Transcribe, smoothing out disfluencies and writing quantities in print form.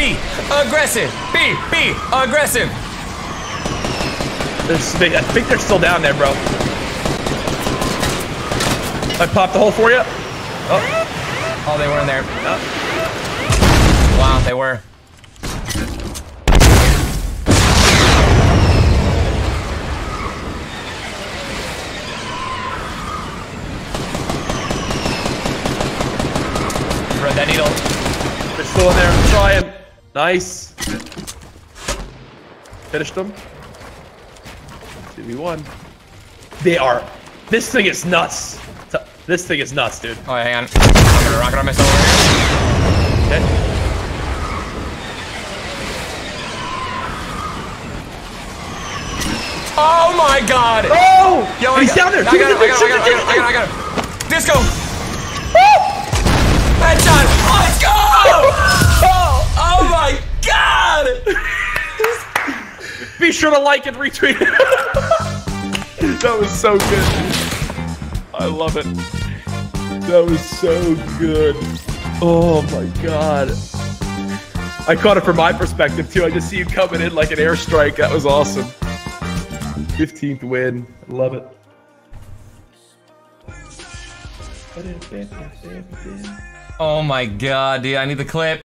Be aggressive. Be aggressive. I think they're still down there, bro. I popped the hole for you. Oh, they were in there. Wow, they were. Thread that needle. They're still in there. I'm trying. Nice. Finished them. 2v1. They are. This thing is nuts. This thing is nuts, dude. Oh, hang on. I'm gonna rocket on myself over here. Okay. Oh my god! Oh! Yo, he's down there! I got him. Disco! Headshot! Let's go! Oh my god! Be sure to like and retweet it. That was so good. I love it. That was so good. Oh my god. I caught it from my perspective too. I just see you coming in like an airstrike. That was awesome. 15th win. I love it. Oh my god, dude. I need the clip.